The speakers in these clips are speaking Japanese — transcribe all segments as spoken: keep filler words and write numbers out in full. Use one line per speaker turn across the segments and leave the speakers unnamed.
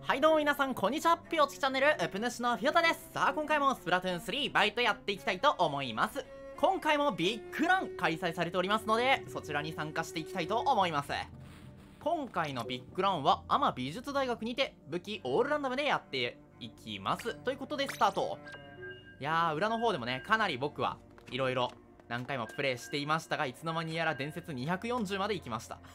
はいどうも皆さんこんにちは、ピオチキチャンネルウプ主のフィオタです。さあ今回もスプラトゥーンスリーバイトやっていきたいと思います。今回もビッグラン開催されておりますので、そちらに参加していきたいと思います。今回のビッグランはアマ美術大学にて武器オールランダムでやっていきます。ということでスタート。いやー裏の方でもね、かなり僕はいろいろ何回もプレイしていましたが、いつの間にやら伝説にひゃくよんじゅうまで行きました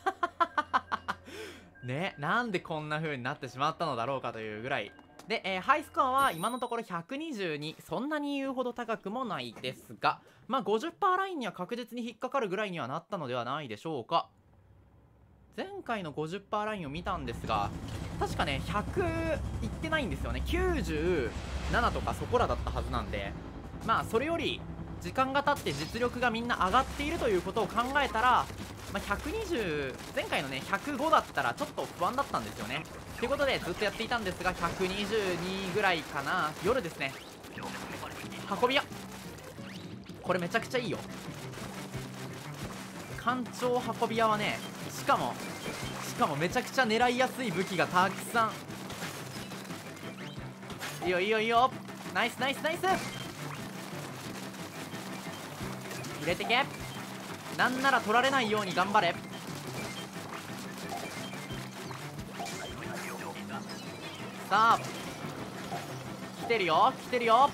ね、なんでこんな風になってしまったのだろうかというぐらいで、えー、ハイスコアは今のところひゃくにじゅうに、そんなに言うほど高くもないですが、まあ ごじゅっパーセント ラインには確実に引っかかるぐらいにはなったのではないでしょうか。前回の ごじゅっパーセント ラインを見たんですが、確かねひゃくいってないんですよね。きゅうじゅうななとかそこらだったはずなんで、まあそれより時間が経って実力がみんな上がっているということを考えたら、まあ、ひゃくにじゅう、前回のねひゃくごだったらちょっと不安だったんですよね。ということでずっとやっていたんですが、ひゃくにじゅうにぐらいかな。夜ですね。運び屋、これめちゃくちゃいいよ。艦長運び屋はね、しかもしかもめちゃくちゃ狙いやすい武器がたくさん。いいよいいよいいよ、ナイスナイスナイス、入れてけ。なんなら取られないように頑張れ。さあ来てるよ来てるよ。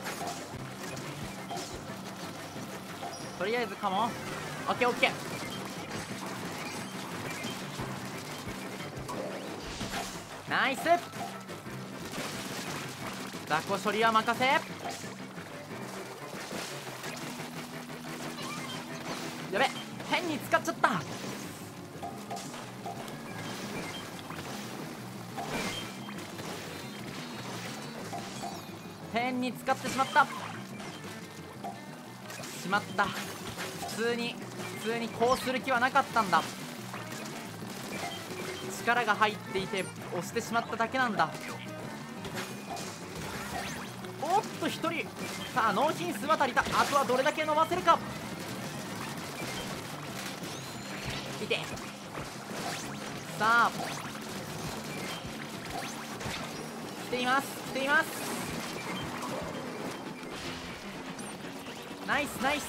とりあえずかも。オッケーオッケー。ナイス。雑魚処理は任せ。やべ、変に使っちゃった。変に使ってしまったしまった普通に普通にこうする気はなかったんだ。力が入っていて押してしまっただけなんだ。おっとひとり。さあ納品数は足りた。あとはどれだけ伸ばせるか。いて。さあ来ています来ています。ナイスナイス。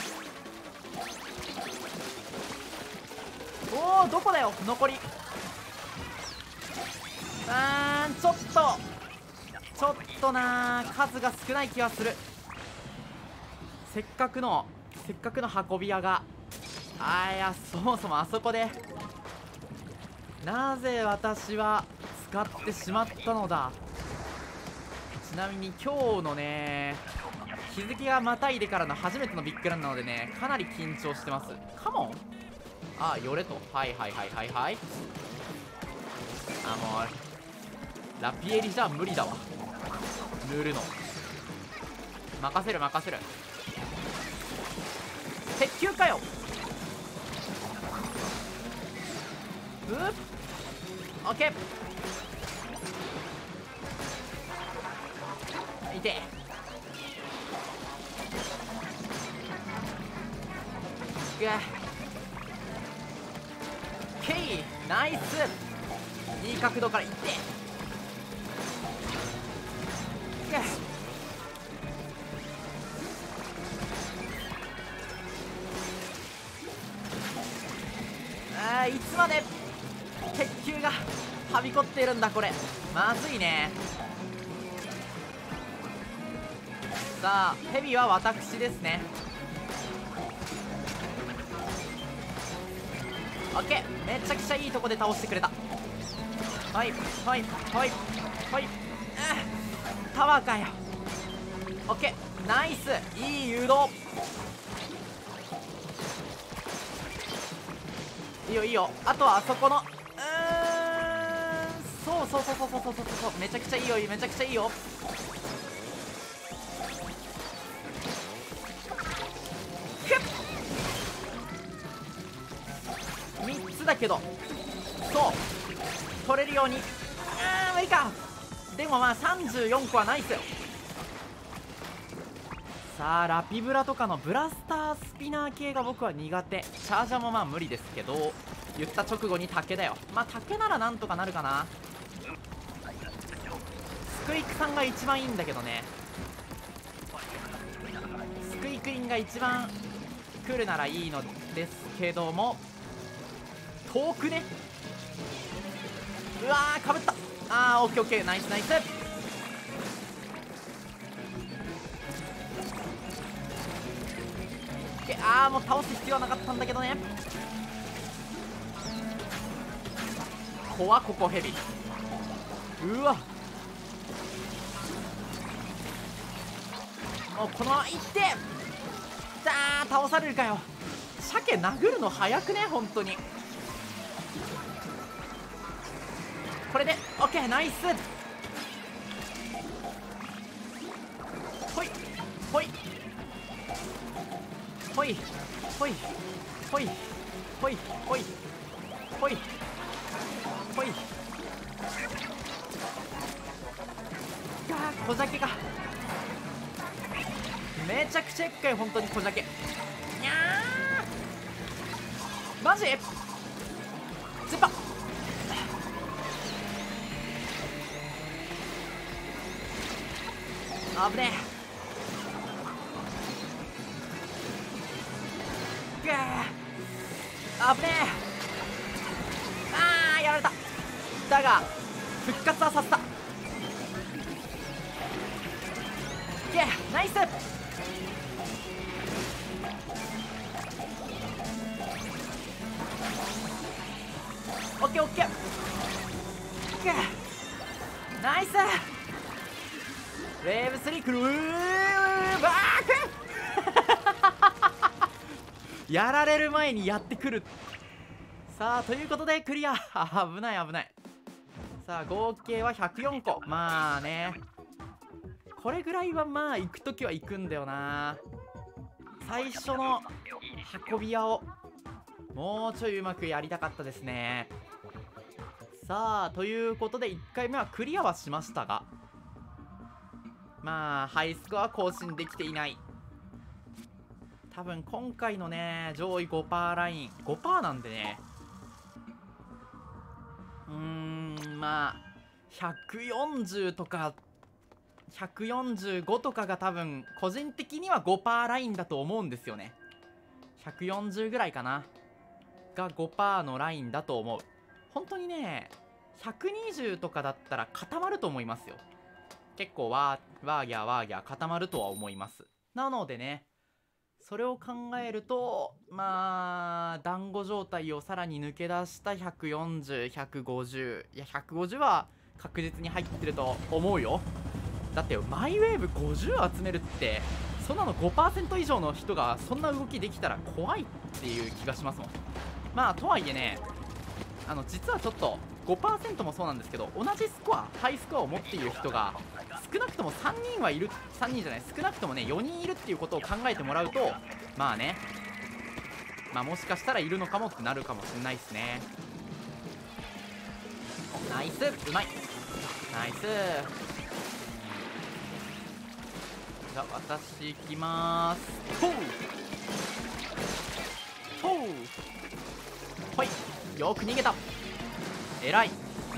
おおどこだよ残り。あーんちょっとちょっとなー数が少ない気はする。せっかくのせっかくの運び屋が、あーいやそもそもあそこでなぜ私は使ってしまったのだ。ちなみに今日のね日付がまたいでからの初めてのビッグランなのでね、かなり緊張してます。カモン、ああよれと。はいはいはいはいはい。あもうラピエリじゃ無理だわ塗るの。任せる任せる。鉄球かよ。うっオッケー。いてうわケイナイス。いい角度からいってうわあーいつまで鉄球がはびこっているんだこれ。まずいね。さあヘビは私ですね。オッケー、めちゃくちゃいいとこで倒してくれた。はいはいはいはい、うん、タワーかよ。オッケーナイス、いい誘導。いいよいいよ。あとはあそこのうーんそうそうそうそうそうそうそうそう、めちゃくちゃいいよめちゃくちゃいいよ。みっつだけどそう取れるように。うーん無理か。でもまあさんじゅうよんこはないっすよ。さあラピブラとかのブラスタースピナー系が僕は苦手。チャージャーもまあ無理ですけど、言った直後に竹だよ。まあ竹ならなんとかなるかな。 クイクさんが一番いいんだけどね。スクイクインが一番来るならいいのですけども、遠くね。うわーかぶった。あーオッケーオッケー、ナイスナイス。あーもう倒す必要はなかったんだけどね。怖ここヘビ。うわもうこのままいってさあ倒されるかよ。鮭殴るの早くね本当に。これでオッケーナイス。ほいほいほいほいほいほいほいほいほい。あー小鮭がめちゃくちゃ厄介。本当に小鮭。にゃーマジスッパ危ねえ。ぐー危ねえ。あーやられた。だが復活はさせた。イエーナイス。オッケーオッケーナイス。ウェーブスリークルーバークやられる前にやってくる。さあということでクリア。危ない危ない。さあ合計はひゃくよんこ。まあねこれぐらいはまあ行くときは行くんだよな。最初の運び屋をもうちょいうまくやりたかったですね。さあということでいっかいめはクリアはしましたが、まあハイスコア更新できていない。多分今回のね上位 ごパーセント ライン ごパーセント なんでね、うーんまあひゃくよんじゅうとかひゃくよんじゅうごとかが多分個人的には ごパーセント ラインだと思うんですよね。ひゃくよんじゅうぐらいかなが ごパーセント のラインだと思う。本当にねひゃくにじゅうとかだったら固まると思いますよ。結構ワーワーギャーワーギャー固まるとは思います。なのでねそれを考えるとまあ団子状態をさらに抜け出したひゃくよんじゅう、ひゃくごじゅう、いやひゃくごじゅうは確実に入ってると思うよ。だってマイウェーブごじゅう集めるってそんなの ごパーセント 以上の人がそんな動きできたら怖いっていう気がしますもん。まあとはいえねあの実はちょっと ごパーセント もそうなんですけど同じスコアハイスコアを持っている人が少なくともさんにんはいる。さんにんじゃない少なくともねよにんいるっていうことを考えてもらうとまあねまあもしかしたらいるのかもってなるかもしれないですね。ナイスうまいナイス。じゃあ私行きまーす。ほうほうほいよく逃げた。えらい。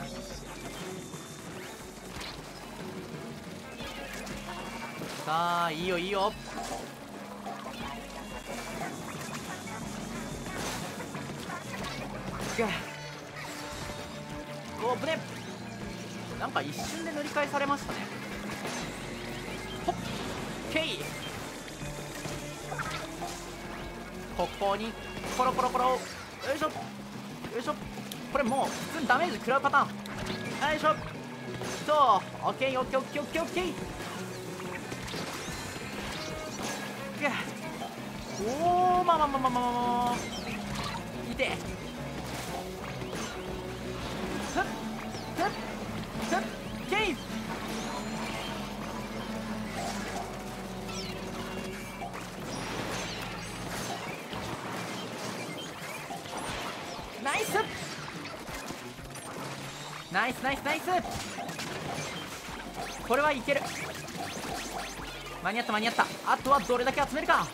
さあいいよいいよ。おぶね。なんか一瞬で塗り替えされましたね。ほっけい。ここにコロコロコロよいしょよいしょ。これもう普通にダメージ食らうパターン。よいしょそうオッケーオッケーオッケーオッケーオッケー。おおまあまあまあまあまあまあいて。ふっふっふっけい。ナイスナイスナイスナイス。これはいける。間に合った間に合った。あとはどれだけ集めるか。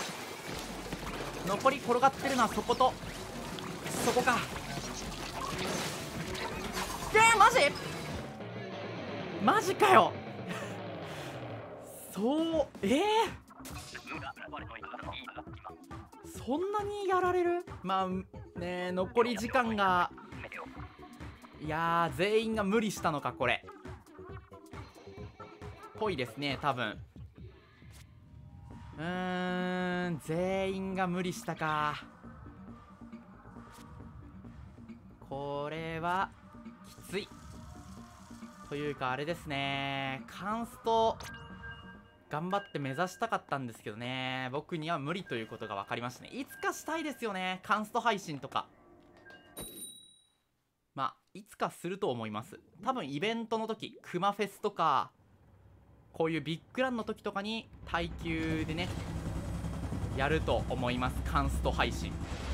残り転がってるのはそことそこか。えー、マジマジかよそうえー、そんなにやられる。まあね、残り時間が、いやー全員が無理したのかこれぽいですね多分。うーん全員が無理したか。これはきついというかあれですね、カンスト頑張って目指したかったんですけどね、僕には無理ということが分かりましたね。いつかしたいですよね、カンスト配信とか。まあいつかすると思います。多分イベントの時、クマフェスとかこういうビッグランの時とかに耐久でねやると思います、カンスト配信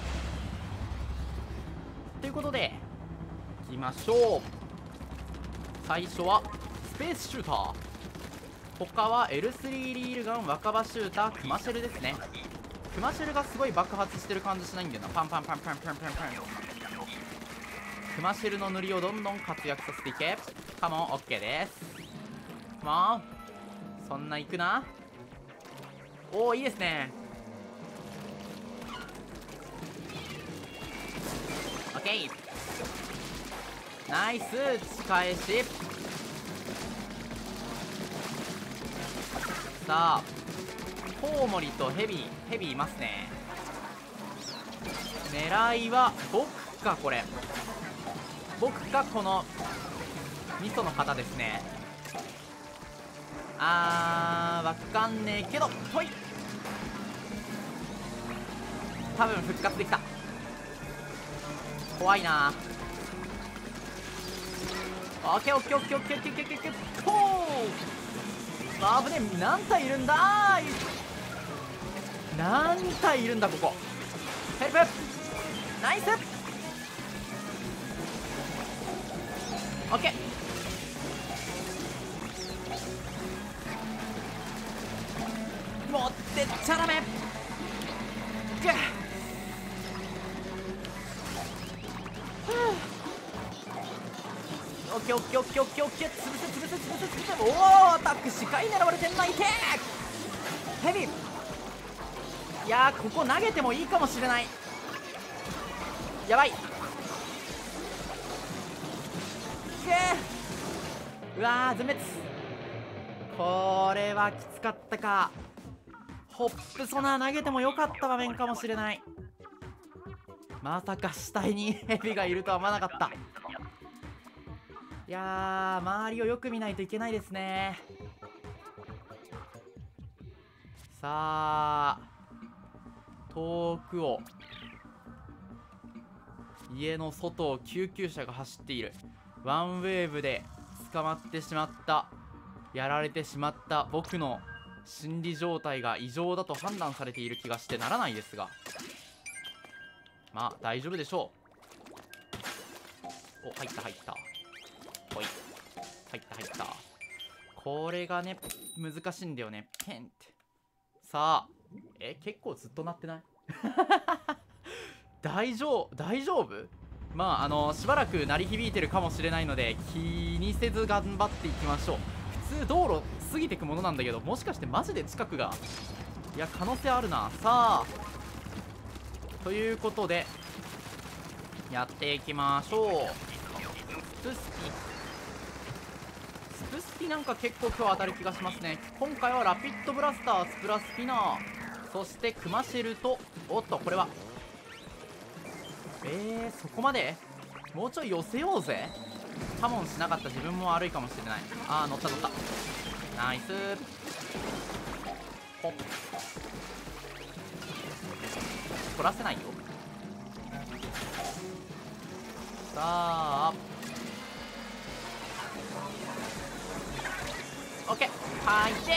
ということでいきましょう。最初はスペースシューター、他は エルスリー リールガン、若葉シューター、クマシェルですね。クマシェルがすごい爆発してる感じしないんだよな。パンパンパンパンパンパンパン。クマシェルの塗りをどんどん活躍させていけ。カモン OK です。カモンそんないくな。おおいいですね。 OK ナイス打ち返し。さあコウモリとヘビヘビいますね。狙いは僕か、これ僕かこの味噌の方ですね。あーわかんねえけどほい、多分復活できた。怖いな。オッケーオッケーオッケーオッケーオッケーオッケーオッケーオッケー。ほーあぶねえ、何体いるんだー。何体いるんだここ。ヘルプナイスオッケー。持ってっちゃダメ。ぐっオッケーオッケーオッケーオッケーオッケー。潰せ潰せ潰せ潰せ。おおアタック視界狙われてんな。いけヘビ。いやーここ投げてもいいかもしれない。やばい。うわー全滅。これはきつかったか。ホップソナー投げてもよかった場面かもしれない。まさか死体にヘビがいるとは思わなかった。いやー周りをよく見ないといけないですね。さあ遠くを家の外を救急車が走っている。ワンウェーブで捕まってしまった、やられてしまった僕の心理状態が異常だと判断されている気がしてならないですが、まあ大丈夫でしょう。お入った入った、ほい入った入った。これがね難しいんだよね。ペンって。さあえ結構ずっと鳴ってない大丈夫大丈夫。まああのしばらく鳴り響いてるかもしれないので気にせず頑張っていきましょう。普通道路過ぎてくものなんだけど、もしかしてマジで近くが、いや可能性あるな。さあということでやっていきましょう。スプスピスプスピなんか結構今日当たる気がしますね。今回はラピッドブラスター、スプラスピナー、そしてクマシェルと、おっとこれはえー、そこまでもうちょい寄せようぜ。カモンしなかった自分も悪いかもしれない。あー乗った乗った、ナイス。ほっ取らせないよ。さあオッケーはいて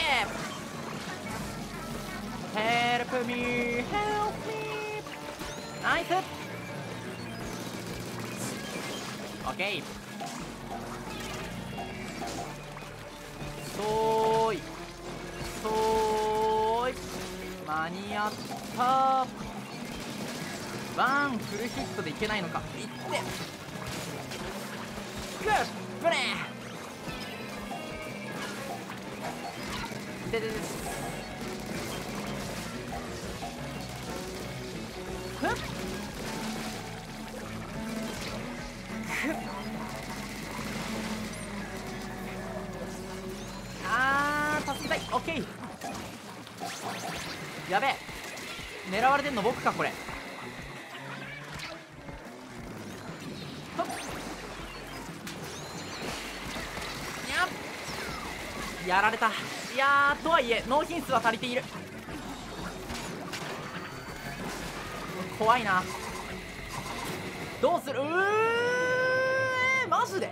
ヘルプミーヘルプミーナイスオッケー。そーいそーい間に合った。ワンフルヒットでいけないのか。いってグッブレーでででふっふっあー助けたい。オッケー。やべえ、狙われてんの僕かこれ。ほっにゃっ、やられた。いやー、とはいえ納品数は足りている。怖いな。どうする。うー、えー、マジで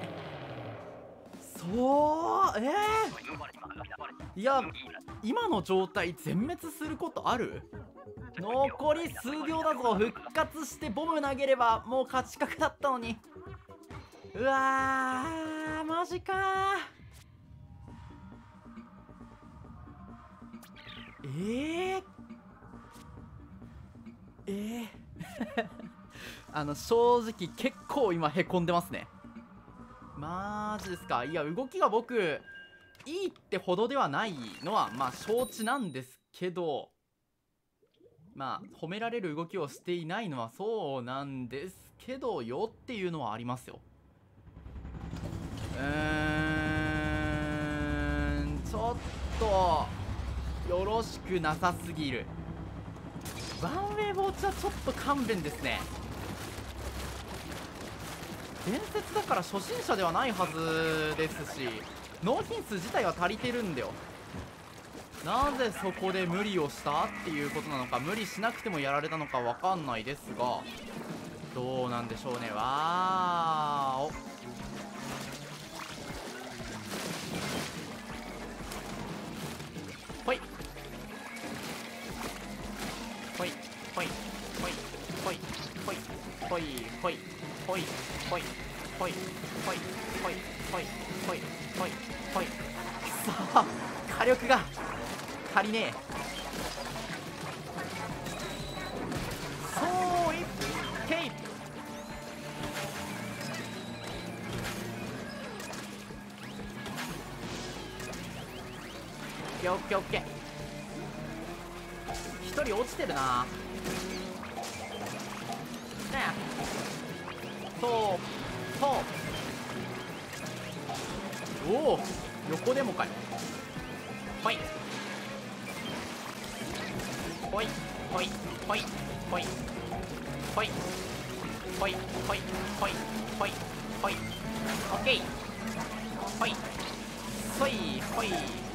そうえー、いや今の状態全滅することある。残り数秒だぞ。復活してボム投げればもう勝ち確だったのに。うわー、マジかー。えー、えーあの正直結構今へこんでますね。マジですか。いや動きが僕いいってほどではないのはまあ承知なんですけど、まあ褒められる動きをしていないのはそうなんですけどよっていうのはありますよ。うーん、ちょっとよろしくなさすぎる。ワンウェイボーチはちょっと勘弁ですね。伝説だから初心者ではないはずですし、納品数自体は足りてるんだよ。なぜそこで無理をしたっていうことなのか、無理しなくてもやられたのかわかんないですが、どうなんでしょうね。わーお、ほいほいほいほいほいほいほいほいほいほいほいほいほいほいほいほいほいほい。くそー、火力が足りねえ。そういけい。オッケーオッケーオッケー。一人落ちてるな。ねえ、そうそう、おお、横でもかい。ほいほいほいほいほいほいほいほいほいほいほい。オッケー。ほいそいほい。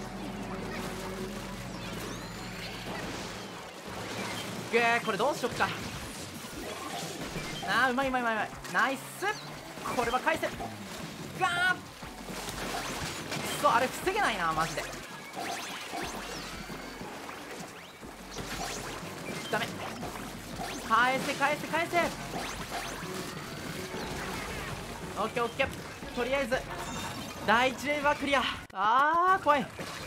ぐー、これどうしよっか。あー、うまいうまいうまいうまい。ナイス。これは返せ。ガーン。くそ、あれ防げないなマジで。ダメ。返せ返せ返せ。オッケーオッケー。とりあえず第一ウェーブはクリア。あー怖い。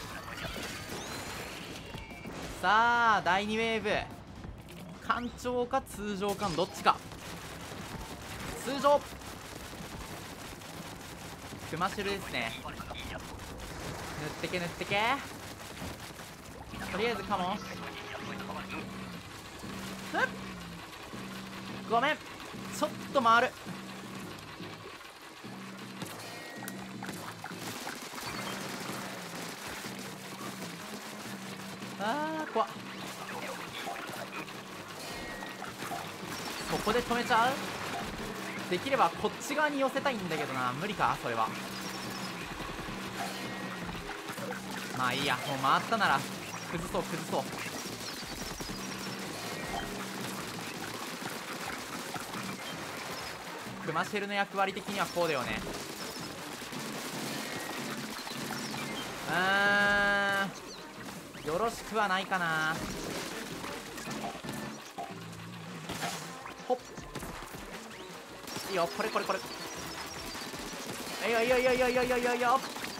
さあだいにウェーブ、艦長か通常かどっちか。通常クマシュルですね。塗ってけ塗ってけ。とりあえずカモン。ごめん、ちょっと回る。あー怖っ。ここで止めちゃう。できればこっち側に寄せたいんだけどな。無理かそれは。まあいいや、もう回ったなら崩そう崩そう。クマシェルの役割的にはこうだよね。うーん、よろしくはないかな。ほっ、いいよ、これこれこれ。いいよいいよいいよいいよいいよいいよいいよいいよ。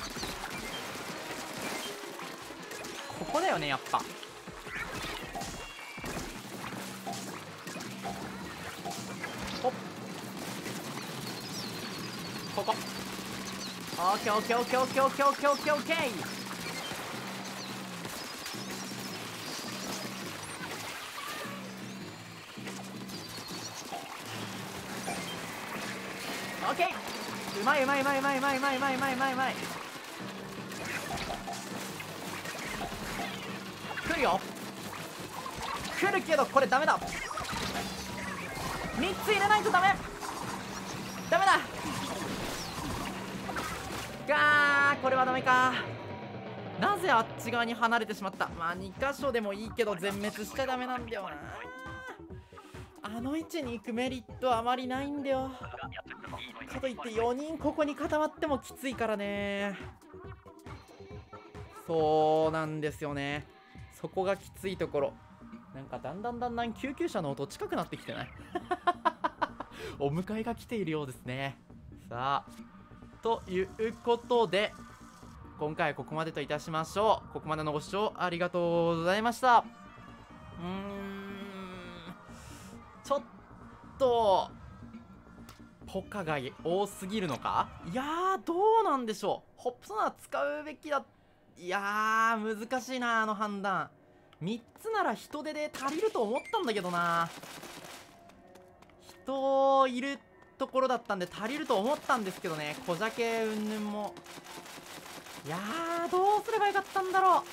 ここだよねやっぱ。ほっ、ここ。オッケーオッケーオッケーオッケーオッケーオッケーオッケーオッケー。 うまいうまいうまいうまいうまいうまいうまいうまいうまいうまい。来るよ、来るけどこれダメだ。みっつ入れないとダメダメだ。がー、これはダメか。なぜあっち側に離れてしまった。まあに箇所でもいいけど全滅しちゃダメなんだよな。あの位置に行くメリットはあまりないんだよ。かといってよにんここに固まってもきついからね。そうなんですよね、そこがきついところ。なんかだんだんだんだん救急車の音近くなってきてないお迎えが来ているようですね。さあということで今回はここまでといたしましょう。ここまでのご視聴ありがとうございました。うーんちょっとポカが多すぎるのか。いやーどうなんでしょう。ホップソナー使うべきだ。いやー難しいな、あの判断。みっつなら人手で足りると思ったんだけどな。人いるところだったんで足りると思ったんですけどね。小鮭うんぬんも。いやーどうすればよかったんだろう。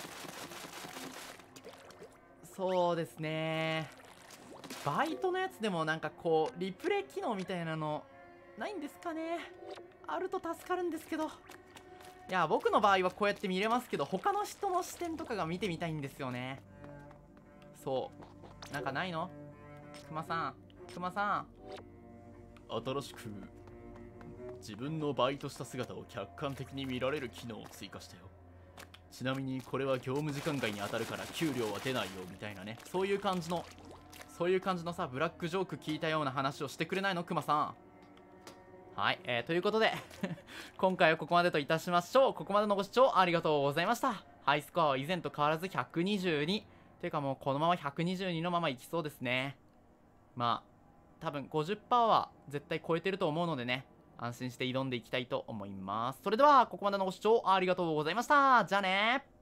そうですね、バイトのやつでもなんかこうリプレイ機能みたいなのないんですかね。あると助かるんですけど。いや僕の場合はこうやって見れますけど、他の人の視点とかが見てみたいんですよね。そうなんかないの、クマさん。クマさん、
新しく自分のバイトした姿を客観的に見られる機能を追加したよ。ちなみにこれは業務時間外に当たるから給料は出ないよみたいなね。
そういう感じのそういう感じのさブラックジョーク聞いたような話をしてくれないのクマさん。はい、えー、ということで今回はここまでといたしましょう。ここまでのご視聴ありがとうございました。ハイスコアは以前と変わらずひゃくにじゅうにというかもうこのままひゃくにじゅうにのままいきそうですね。まあ多分 ごじゅっパーセント は絶対超えてると思うのでね、安心して挑んでいきたいと思います。それではここまでのご視聴ありがとうございました。じゃあねー。